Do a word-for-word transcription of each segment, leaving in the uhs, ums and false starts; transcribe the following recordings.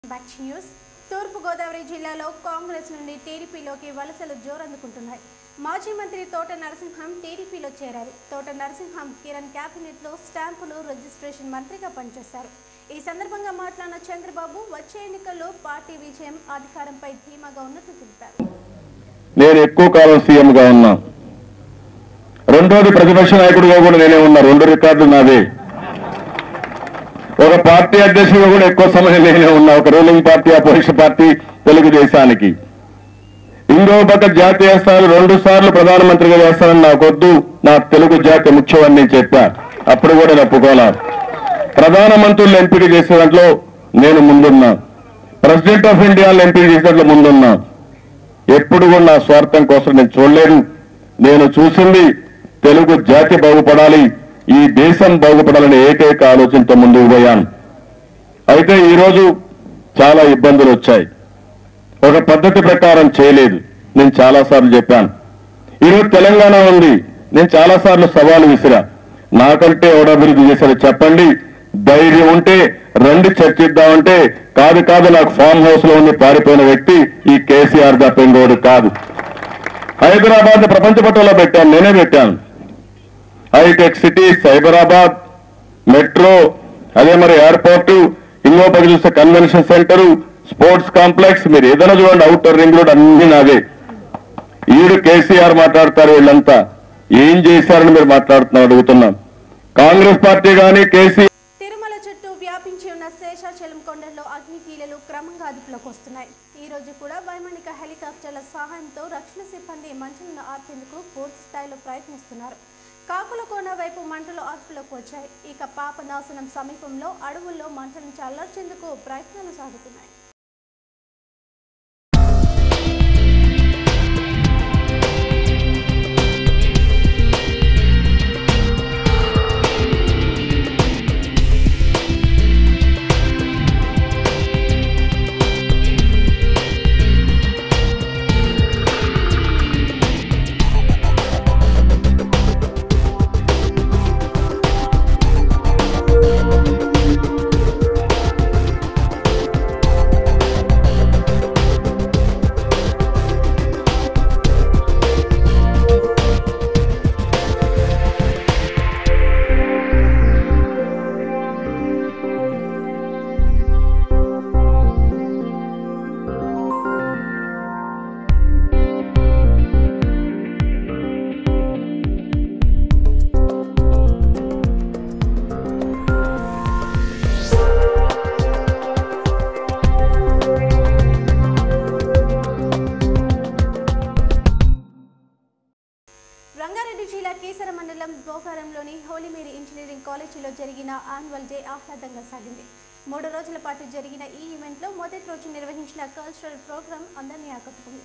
Back news తూర్పు గోదావరి జిల్లాలో కాంగ్రెస్ నుండి టీడీపీలోకి వలసలు జోరందుకుంటున్నాయి. మాజీ మంత్రి తోట నరసింహం టీడీపీలో చేరారు. తోట నరసింహం కిరణ్ క్యాబినెట్లో స్టాంపులు రిజిస్ట్రేషన్ మంత్రిగా పనిచేశారు. ఈ సందర్భంగా మాట్లాడిన చంద్రబాబు వచ్చే ఎన్నికల్లో పార్టీ విజయం అధికారంపై ధీమాగా ఉన్నట్లు తెలిపారు. నేను ఎక్కువ కాలం సీఎంగా ఉన్నా, రెండోది ప్రతిపక్ష నాయకుడిగా కూడా నేనే ఉన్నా, రెండు రికార్డులు నావే. ఒక పార్టీ అధ్యక్షుడిగా కూడా ఎక్కువ సమయం నేనే ఉన్నా, ఒక రూలింగ్ పార్టీ అపోజిషన్ పార్టీ తెలుగుదేశానికి. ఇంకో పక్క జాతీయ స్థాయిలో రెండు సార్లు ప్రధానమంత్రిగా చేస్తానని నాకొద్దు, నా తెలుగు జాతి ముఖ్యమని నేను చెప్పా. అప్పుడు కూడా నేను ఒప్పుకోలా. ప్రధానమంత్రులు ఎంపిక చేసే దాంట్లో నేను ముందున్నా, ప్రెసిడెంట్ ఆఫ్ ఇండియాలో ఎంపిక చేసే దాంట్లో ముందున్నా. ఎప్పుడు కూడా నా స్వార్థం కోసం నేను చూడలేదు. నేను చూసింది తెలుగు జాతి బాగుపడాలి, ఈ దేశం బాగుపడాలనే ఏకైక ఆలోచనతో ముందుకు పోయాను. అయితే ఈరోజు చాలా ఇబ్బందులు వచ్చాయి. ఒక పద్ధతి ప్రకారం చేయలేదు. నేను చాలాసార్లు చెప్పాను. ఈరోజు తెలంగాణ ఉంది, నేను చాలాసార్లు సవాలు విసిరా. నాకంటే ఎవడు అభివృద్ధి చేశారో చెప్పండి, ధైర్యం ఉంటే రండి చర్చిద్దామంటే కాదు కాదు నాకు ఫామ్ హౌస్ లో ఉండి పారిపోయిన వ్యక్తి ఈ కేసీఆర్ తప్ప ఇంకోడు కాదు. హైదరాబాద్ ప్రపంచ పట్టణంలో పెట్టాను, నేనే పెట్టాను. హైటెక్ సిటీ, సైబరాబాద్, మెట్రో, అదే మరి ఎయిర్పోర్టు, ఇంకో పది చూస్తే కన్వెన్షన్ సెంటరు, స్పోర్ట్స్ కాంప్లెక్స్, మీరు ఏదైనా చూడండి, అవుటర్ రింగ్ రోడ్ అన్ని నావే. ఈడు కేసీఆర్ మాట్లాడతారు, వీళ్ళంతా ఏం చేశారని మీరు మాట్లాడుతున్నారు అడుగుతున్నాం. కాంగ్రెస్ పార్టీ కానీ కేసీ తిరుమల చుట్టూ వ్యాపించి ఉన్న శేషాచలం కొండల్లో అగ్నికీలలు క్రమంగా అదుపులోకి వస్తున్నాయి. ఈ రోజు కూడా వైమానిక హెలికాప్టర్ల సహాయంతో రక్షణ సిబ్బంది మంటలను ఆర్పేందుకు పూర్తి స్థాయిలో ప్రయత్నిస్తున్నారు. కాకులకోన వైపు మంటలు అదుపులోకి వచ్చాయి. ఇక పాపనాశనం సమీపంలో అడవుల్లో మంటలను చల్లార్చేందుకు ప్రయత్నాలు సాగుతున్నాయి. రంగారెడ్డి జిల్లా కేసర మండలం భోగారంలోని హోలీ మేరీ ఇంజనీరింగ్ కాలేజీలో జరిగిన యాన్యువల్ డే ఆహ్లాదంగా సాగింది. మూడు రోజుల పాటు జరిగిన ఈ ఈవెంట్లో మొదటి రోజు నిర్వహించిన కల్చరల్ ప్రోగ్రాం అందరినీ ఆకట్టుకుంది.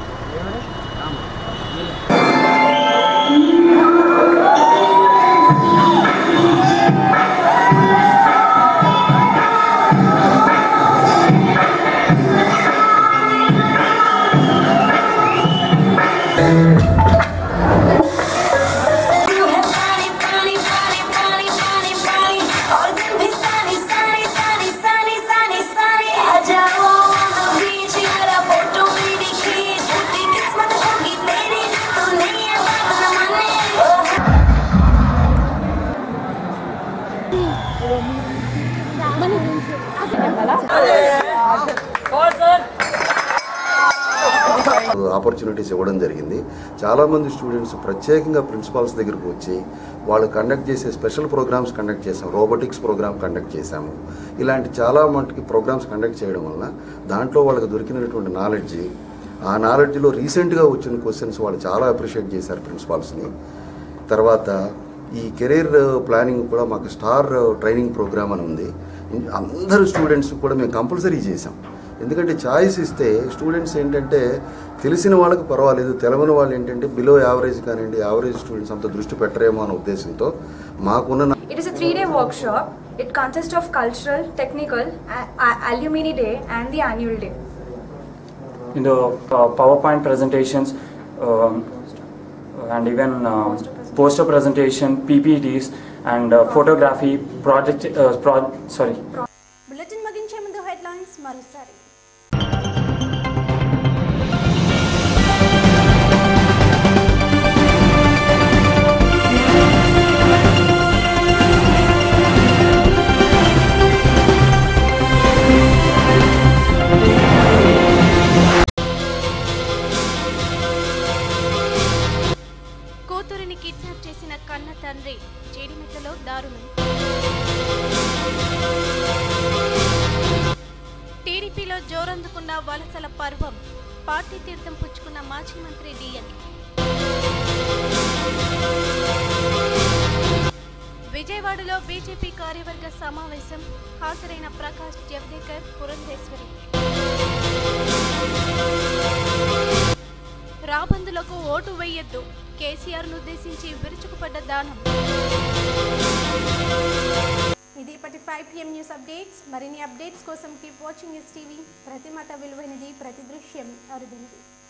ఆపర్చునిటీస్ ఇవ్వడం జరిగింది. చాలామంది స్టూడెంట్స్ ప్రత్యేకంగా ప్రిన్సిపాల్స్ దగ్గరకు వచ్చి వాళ్ళు కండక్ట్ చేసే స్పెషల్ ప్రోగ్రామ్స్ కండక్ట్ చేసాము. రోబోటిక్స్ ప్రోగ్రామ్ కండక్ట్ చేశాము. ఇలాంటి చాలా మటుకి ప్రోగ్రామ్స్ కండక్ట్ చేయడం వలన దాంట్లో వాళ్ళకి దొరికినటువంటి నాలెడ్జి, ఆ నాలెడ్జ్లో రీసెంట్గా వచ్చిన క్వశ్చన్స్ వాళ్ళు చాలా అప్రిషియేట్ చేశారు ప్రిన్సిపాల్స్ని. తర్వాత ఈ కెరీర్ ప్లానింగ్ కూడా మాకు స్టార్ ట్రైనింగ్ ప్రోగ్రామ్ అని ఉంది. అందరు స్టూడెంట్స్ కూడా మేము కంపల్సరీ చేసాం. ఎందుకంటే ఛాయిస్ ఇస్తే స్టూడెంట్స్ ఏంటంటే తెలిసిన వాళ్ళకి పర్వాలేదు, తెలవని వాళ్ళు ఏంటంటే బిలో యావరేజ్ కానివ్వండి, యావరేజ్ స్టూడెంట్స్ అంత దృష్టి పెట్టరేమో అనే ఉద్దేశంతో మాకున్న It is a three-day workshop. It consists of cultural, technical, alumni day and the annual day. In the uh, PowerPoint presentations um, and even uh, poster presentation, P P Ts and uh, photography project. Uh, pro sorry. Bulletin muginche mundu headlines మరోసారి. కూతురిని kidnap చేసిన కన్న తండ్రి జీడిమెట్లలో దారుణం. టీడీపీలో జోరందుకున్న వలసల పర్వం. Party తీర్థం పుచ్చుకున్న మాజీ మంత్రి డిఎన్. విజయవాడలో బీజేపీ కార్యవర్గ సమావేశం. హాజరైన ప్రకాష్ జవదేకర్, పురంధేశ్వరి. రాబందులకు ఓటు వేయొద్దు. కేసీఆర్ ను ఉద్దేశించి విరుచుకుపడ్డ దానం. ఇది ఇప్పటి ఫైవ్ పిఎం న్యూస్ అప్డేట్స్. మరిన్ని అప్డేట్స్ కోసం కీప్ వాచింగ్ ఎస్ టీవీ. ప్రతి మాట విలువైనది, ప్రతి దృశ్యం అరుదైనది.